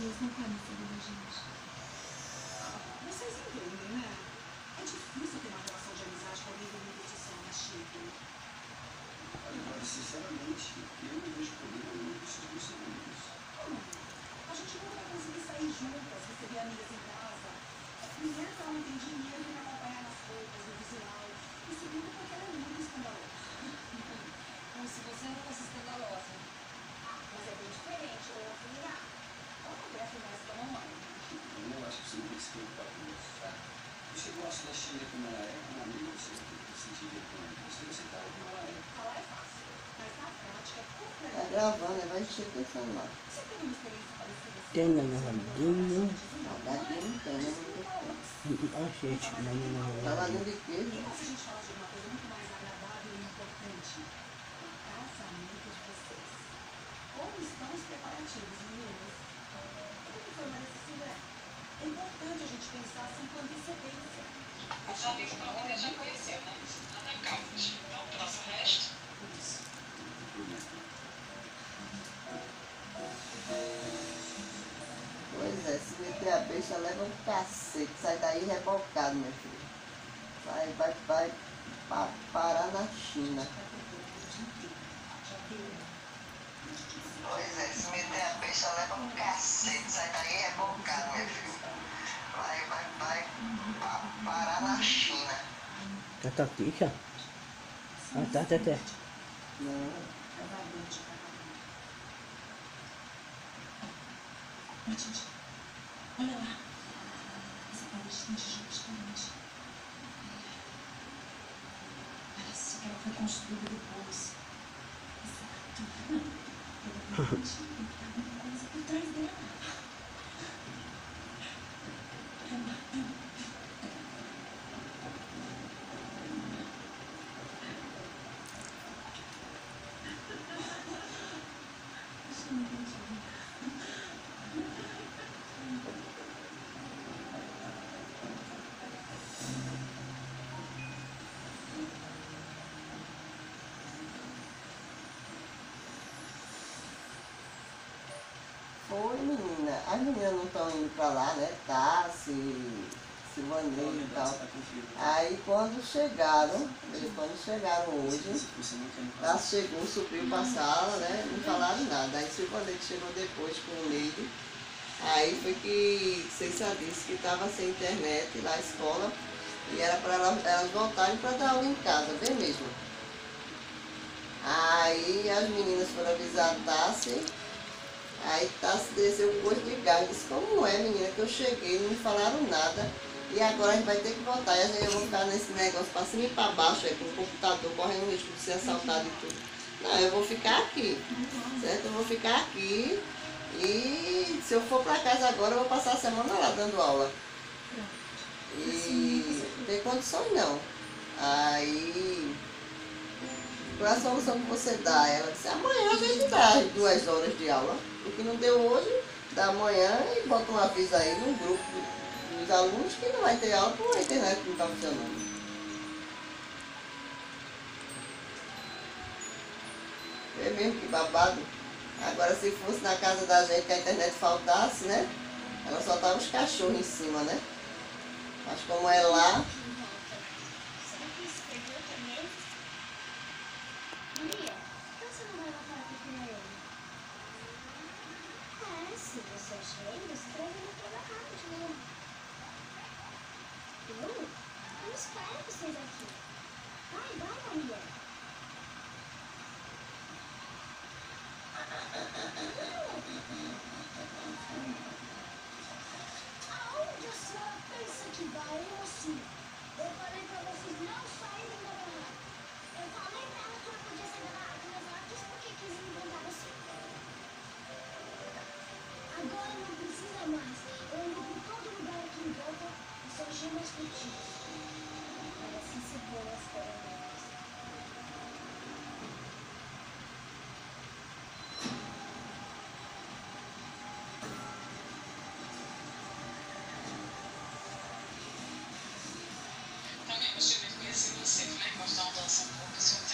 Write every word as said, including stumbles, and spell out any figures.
Deus não quer mais saber da gente. Vocês entendem, né? É difícil ter uma relação de amizade com alguém do nível de Sônia Chico. Agora, sinceramente, eu não vejo problema nenhum com esses dois segundos. A gente não vai conseguir sair juntas, receber amigas em casa. Primeiro, que ela não tem dinheiro para acompanhar nas roupas, no visual. E segundo, porque ela é muito escandalosa. Como se você não fosse escandalosa. Mas é bem diferente, ô filha. Ela não cresce mais com a mamãe. Eu não acho que você não tem que se preocupar com isso, tá? Você gosta da Sheila como ela é, como amiga, você não tem que se sentir vergonha. Você não se acaba como ela é. Falar é fácil, mas na prática é Tá completamente. gravando, vai encher atenção lá. Você tem uma experiência parecida? Tem na Ronaldinho. Saudade não tem, né? Achei, tipo, na Tava Ronaldinho. no de queijo. E se a gente falar de uma coisa muito mais agradável e importante? O casamento de vocês. Como estão os preparativos, meninas? Como que foi uma decisão? É importante a gente pensar assim com antecedência. Os amigos que você já conheceu, né? Nada calmas. Então, próximo resto. Isso. Não tem problema. Pois é, se meter a besta, leva um cacete. Sai daí rebocado, meu filho. Vai, vai, vai pa- parar na China. Pois é, se meter a besta, leva um cacete. Sai daí rebocado, meu filho. Vai, vai, vai pa- parar na China. Catapica? Ah, tá, tá, tá. Não. Mas, gente, olha lá. Essa palestra de gigante. Parece que ela foi construída depois. Exato. Provavelmente tem alguma coisa por trás dela. Foi, menina. As meninas não estão indo pra lá, né? Tassi, Silvanei e tal. Aí quando chegaram, eles quando chegaram hoje, ela chegou, subiu pra sala, né? Não falaram nada. Aí Silvanei chegou depois com o Neide. Aí foi que Cícera disse que estava sem internet lá na escola e era para elas, elas voltarem para dar aula em casa, bem mesmo. Aí as meninas foram avisar a Tassi. Aí Tassi desceu com gosto de gás. Disse, como é, menina, que eu cheguei, não me falaram nada. E agora a gente vai ter que voltar. E a gente vai ficar nesse negócio para cima e para baixo, aí, com o computador, correndo o risco de ser assaltado e tudo. Não, eu vou ficar aqui, certo? Eu vou ficar aqui. E se eu for para casa agora, eu vou passar a semana lá dando aula. E não tem condições não. Aí, qual é a solução que você dá? Ela disse, amanhã a gente dá as duas horas de aula. O que não deu hoje, dá amanhã e bota um aviso aí no grupo dos alunos que não vai ter aula porque a internet não está funcionando. É mesmo que babado. Agora se fosse na casa da gente que a internet faltasse, né? Ela soltava os cachorros em cima, né? Mas como é lá, Maria, por que você não vai lá para procurar ele? É, se você achar ele, escreve no trabalho de novo. Eu? Eu não espero vocês aqui. Vai, vai, Maria. Aonde a senhora pensa que vai, moço? Eu falei pra vocês não saírem da barraca. Eu falei pra ela que não podia sair da barraca, mas ela disse por que quis me encontrar você. Agora não precisa mais. Eu ando por todo lugar aqui em volta e só chamo as curtidas. Mas assim se for as coronavírus. Também gostaria de conhecer você, como é que nós estamos dançando um pouco,